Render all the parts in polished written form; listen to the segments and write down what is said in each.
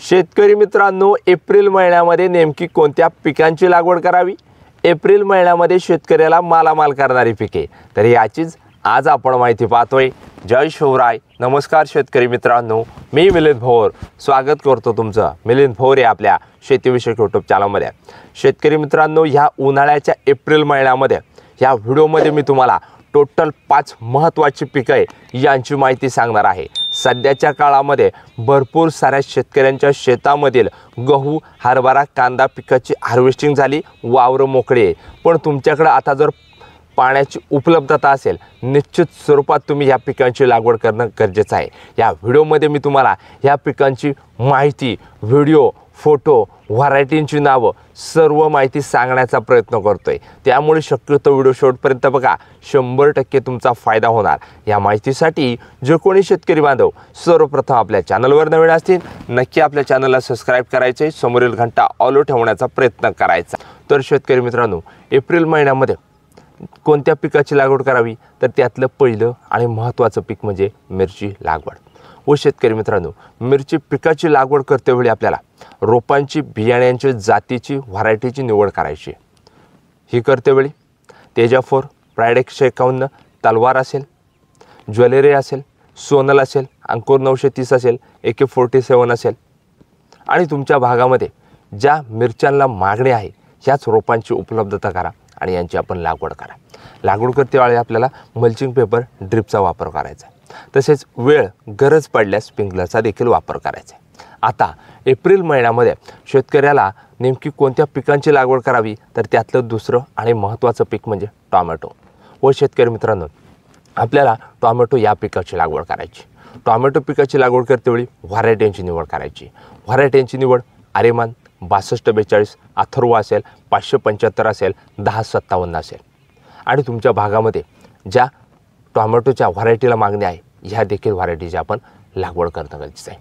शेतकरी मित्रांनो, एप्रिल महिन्यामध्ये नेमकी कोणत्या पिकांची लागवड करावी? एप्रिल महिन्यामध्ये शेतकऱ्याला मालामाल करणारी पिके, तर याचीच आज आपण माहिती पाहतोय। जय शिवराय, नमस्कार शेतकरी मित्रांनो, मी मिलिंद भोर स्वागत करतो तुमचं मिलिंद भोर या आपल्या शेतीविषयक यूट्यूब चॅनलमध्ये। शेतकरी मित्रांनो, ह्या उन्हाळ्याच्या एप्रिल महिन्यामध्ये या व्हिडिओमध्ये मी तुम्हाला टोटल 5 महत्त्वाची पिके यांची माहिती सांगणार आहे। सध्याच्या काळामध्ये भरपूर साऱ्या शेतकऱ्यांच्या शेतामधील गहू, हरभरा, कांदा पिकाची हार्वेस्टिंग झाली, वावर मोकळे आहे। पण तुमच्याकडे आता जर पाण्याची उपलब्धता असेल, निश्चित स्वरूपात तुम्ही या पिकांची लागवड करणं गरजेचं आहे। या व्हिडिओमध्ये मी तुम्हाला या पिकांची माहिती, व्हिडिओ, फोटो, व्हरायटींची नावं सर्व माहिती सांगण्याचा प्रयत्न करतोय। त्यामुळे शक्यतो व्हिडिओ शेवटपर्यंत बघा, 100% तुमचा फायदा होणार। या माहितीसाठी जे कोणी शेतकरी बांधव सर्वप्रथम आपल्या चॅनलवर नवीन असतील, नक्की आपल्या चॅनलला सबस्क्राइब करायचे, समोरील घंटा ऑल ठेवण्याचा प्रयत्न करायचा। तर शेतकरी मित्रांनो, एप्रिल महिन्यामध्ये कोणत्या पिकाची लागवड करावी? तर त्यातलं पहिलं आणि महत्त्वाचं पीक म्हणजे मिरची लागवड। व शेतकरी मित्रांनो, मिरची पिकाची लागवड करतेवेळी आपल्याला रोपांची, बियाण्यांची, जातीची, व्हरायटीची निवड करायची। ही करतेवेळी तेजाफोर, प्राइड 151, तलवार असेल, ज्वेलरी असेल, सोनल असेल, अंकुर 930 असेल, AK47 असेल आणि तुमच्या भागामध्ये ज्या मिरच्यांना मागणी आहे ह्याच रोपांची उपलब्धता करा आणि यांची आपण लागवड करा। लागवड करतेवेळी आपल्याला मल्चिंग पेपर, ड्रिपचा वापर करायचा आहे। तसेच वेळ गरज पडल्यास स्प्रिंकलरचा देखील वापर करायचा आहे। आता एप्रिल महिन्यामध्ये शेतकऱ्याला नेमकी कोणत्या पिकांची लागवड करावी? तर त्यातलं दुसरं आणि महत्त्वाचं पीक म्हणजे टोमॅटो। व शेतकरी मित्रांनो, आपल्याला टोमॅटो या पिकाची लागवड करायची। टोमॅटो पिकाची लागवड करतेवेळी व्हरायटींची निवड करायची। व्हरायटींची निवड आर्यमान 6242, अथर्व असेल, 575 असेल, 1057 असेल आणि तुमच्या भागामध्ये ज्या टोमॅटोच्या व्हरायटीला मागणी आहे ह्या देखील व्हरायटीची आपण लागवड करणं गरजेचं आहे।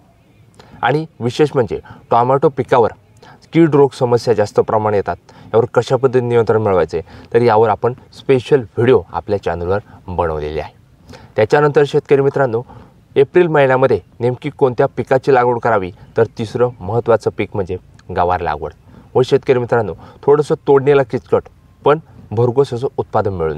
आणि विशेष म्हणजे टोमॅटो पिकावर कीड रोग समस्या जास्त प्रमाणात येतात, यावर कशा पद्धतीने नियंत्रण मिळवायचे तर यावर आपण स्पेशल व्हिडिओ आपल्या चॅनलवर बनवलेले आहे। त्याच्यानंतर शेतकरी मित्रांनो, एप्रिल महिन्यामध्ये नेमकी कोणत्या पिकाची लागवड करावी? तर तिसरं महत्त्वाचं पीक म्हणजे गवार लागवड। व शेतकरी मित्रांनो, थोडंसं तोडणीला किचकट पण भरघोस असं उत्पादन मिळून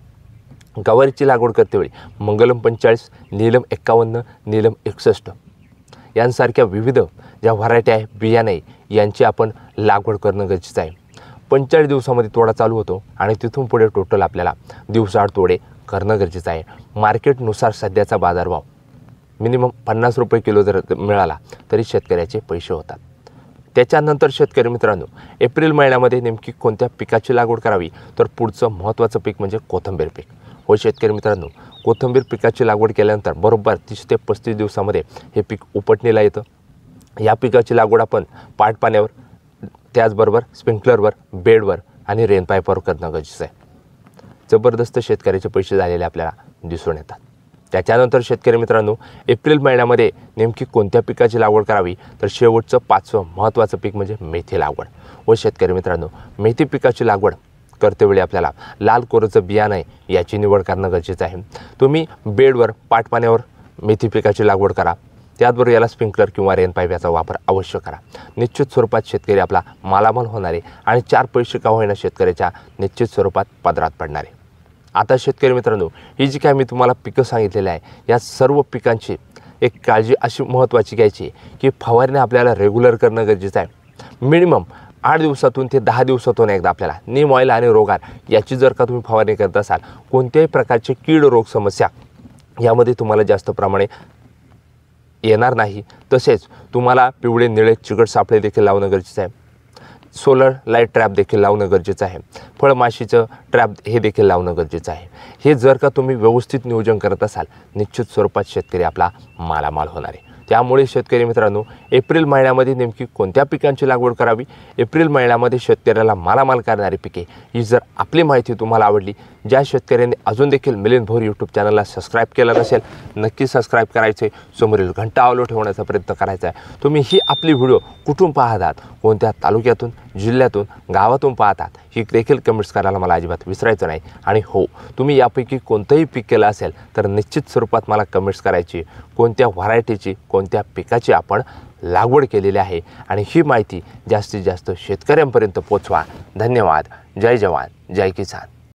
देतं। गवारीची लागवड करतेवेळी मंगलम 45, नीलम 51, नीलम 61 यांसारख्या विविध ज्या व्हरायटी आहे, बियाणे आहे, यांची आपण लागवड करणं गरजेचं आहे। 45 दिवसामध्ये तोडा चालू होतो आणि तिथून पुढे टोटल आपल्याला दिवसाआड तोडे करणं गरजेचं आहे। मार्केटनुसार सध्याचा बाजारभाव मिनिमम 50 रुपये किलो जर मिळाला तरी शेतकऱ्याचे पैसे होतात। त्याच्यानंतर शेतकरी मित्रांनो, एप्रिल महिन्यामध्ये नेमकी कोणत्या पिकाची लागवड करावी? तर पुढचं महत्त्वाचं पीक म्हणजे कोथिंबीर पीक। हो शेतकरी मित्रांनो, कोथिंबीर पिकाची लागवड केल्यानंतर बरोबर 30 ते 35 दिवसामध्ये हे पीक उपटणीला येतं। या पिकाची लागवड आपण पाटपाण्यावर, त्याचबरोबर स्प्रिंकलरवर, बेडवर आणि रेन पाईपवर करणं गरजेचं आहे। जबरदस्त शेतकऱ्याचे पैसे झालेले आपल्याला दिसून येतात। त्याच्यानंतर शेतकरी मित्रांनो, एप्रिल महिन्यामध्ये नेमकी कोणत्या पिकाची लागवड करावी? तर शेवटचं 5वं महत्त्वाचं पीक म्हणजे मेथी लागवड। व शेतकरी मित्रांनो, मेथी पिकाची लागवड करतेवेळी आपल्याला लाल कोरोचं बियाणं आहे याची निवड करणं गरजेचं आहे। तुम्ही बेडवर, पाटपाण्यावर मेथी पिकाची लागवड करा, त्याचबरोबर याला स्प्रिंकलर किंवा रेन पाईप याचा वापर अवश्य करा। निश्चित स्वरूपात शेतकरी आपला मालामाल होणार आहे आणि 4 पैसे का होईना शेतकऱ्याच्या निश्चित स्वरूपात पदरात पडणार आहे। आता शेतकरी मित्रांनो, ही जी काय मी तुम्हाला पिकं सांगितलेली आहे, या सर्व पिकांची एक काळजी अशी महत्त्वाची घ्यायची की फवारणी आपल्याला रेग्युलर करणं गरजेचं आहे। मिनिमम 8 दिवसातून ते 10 दिवसातून एकदा आपल्याला नीम ऑइल आणि रोगार याची जर का तुम्ही फवारणी करत असाल, कोणत्याही प्रकारचे कीड रोग समस्या यामध्ये तुम्हाला जास्त प्रमाणे येणार नाही। तसेच तुम्हाला पिवळे, निळे, चिकट सापळे देखील लावणं गरजेचं आहे। सोलर लाईट ट्रॅप देखील लावणं गरजेचं आहे। फळमाशीचं ट्रॅप हे देखील लावणं गरजेचं आहे। हे जर का तुम्ही व्यवस्थित नियोजन करत असाल, निश्चित स्वरूपात शेतकरी आपला मालामाल होणार आहे। त्यामुळे शेतकरी मित्रांनो, एप्रिल महिन्यामध्ये नेमकी कोणत्या पिकांची लागवड करावी? एप्रिल महिन्यामध्ये शेतकऱ्याला मालामाल करणारी पिके, ही जर आपली माहिती तुम्हाला आवडली, ज्या शेतकऱ्यांनी अजून देखील मिलिंद भोर यूट्यूब चॅनलला सबस्क्राइब केलं नसेल, नक्की सबस्क्राइब करायचे, समोरील घंटा ऑल ठेवण्याचा प्रयत्न करायचा आहे। तुम्ही ही आपली व्हिडिओ कुठून पाहतात, कोणत्या तालुक्यातून, जिल्ह्यातून, गावातून पाहतात, ही देखील कमेंट्स करायला मला अजिबात विसरायचं नाही। आणि हो, तुम्ही यापैकी कोणतंही पीक केलं असेल तर निश्चित स्वरूपात मला कमेंट्स करायची, कोणत्या व्हरायटीची, कोणत्या पिकाची आपण लागवड केलेली आहे आणि ही माहिती जास्तीत जास्त शेतकऱ्यांपर्यंत पोचवा. धन्यवाद. जय जवान जय किसान.